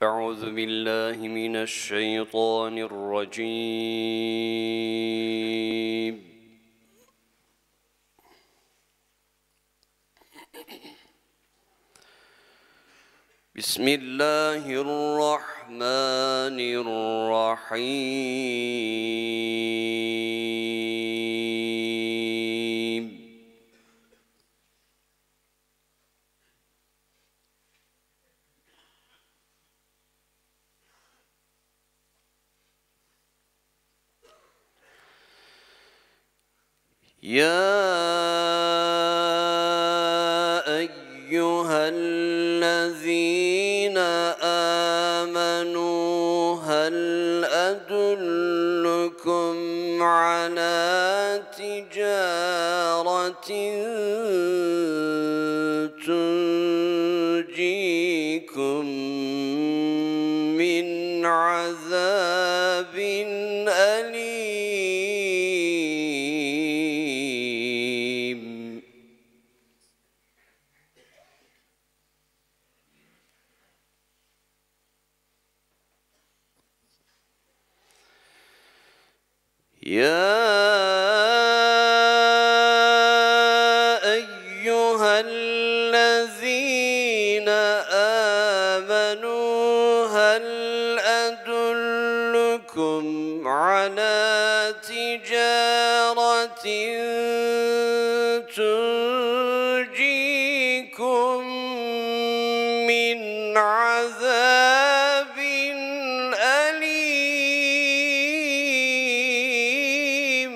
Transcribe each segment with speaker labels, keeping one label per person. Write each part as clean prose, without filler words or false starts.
Speaker 1: أعوذ بالله من الشيطان الرجيم. بسم الله الرحمن الرحيم. يا أيها الذين آمنوا هل أدلكم على تجارة تنجيكم من عذاب أليم. يا أيها الذين آمنوا هل أدلكم على تجارة تنجيكم من عذاب أليم.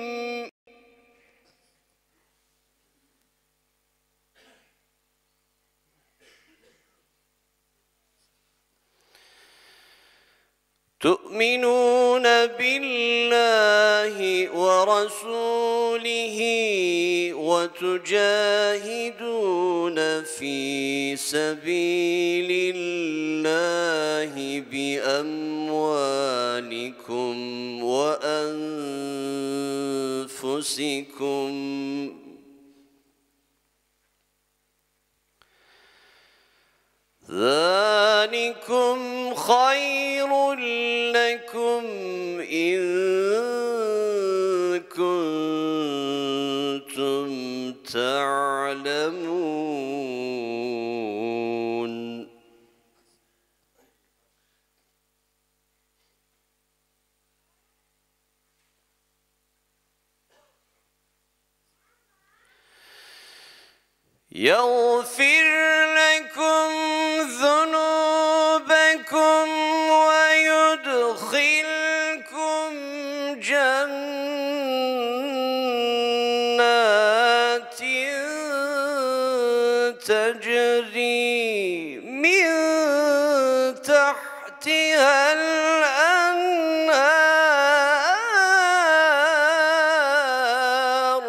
Speaker 1: تؤمنون بالله ورسوله وتجاهدون في سبيل الله بأموالكم وأنفسكم ذلكم خير لكم إن كنتم تعلمون. يغفر لكم ذنوبكم ويدخلكم جنات تجري من تحتها الأنهار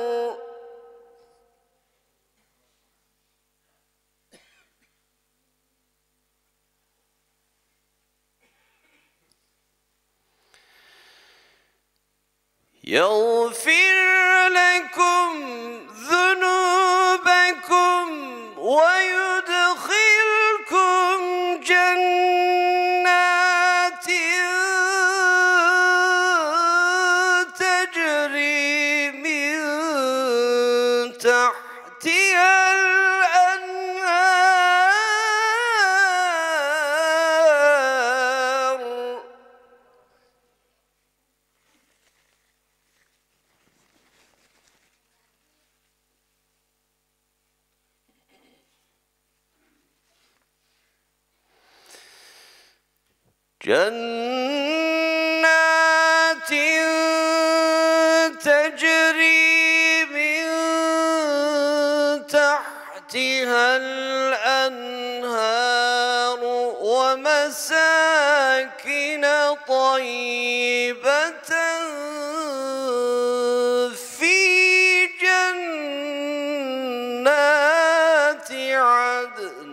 Speaker 1: يغفر لكم ذنوبكم ويدخلكم جنات تجري من تحتها الأنهار جنات تجري من تحتها الأنهار ومساكن طيبة في جنات عدن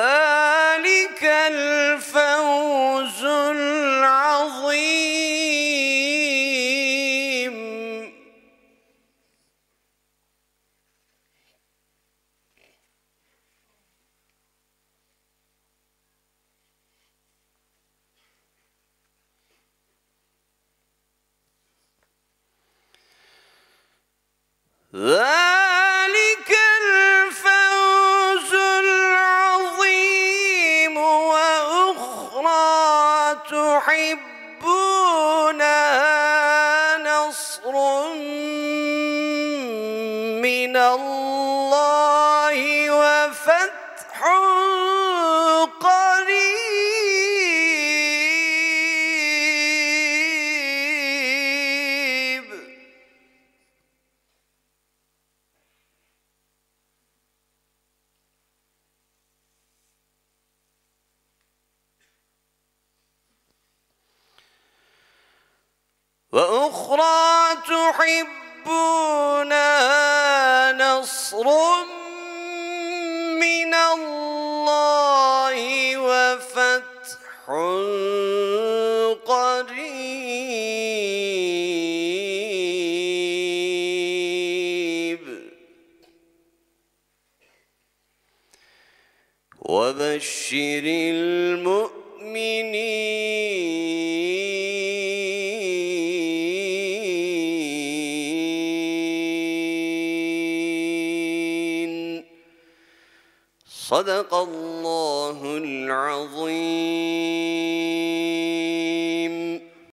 Speaker 1: ذلك الفوز العظيم. ذلك الفوز العظيم. وأخرى تحبونها نصر من الله وفتح قريب. وأخرى تحبونها نصر من الله وفتح قريب. وبشر المؤمنين. صدق الله العظيم.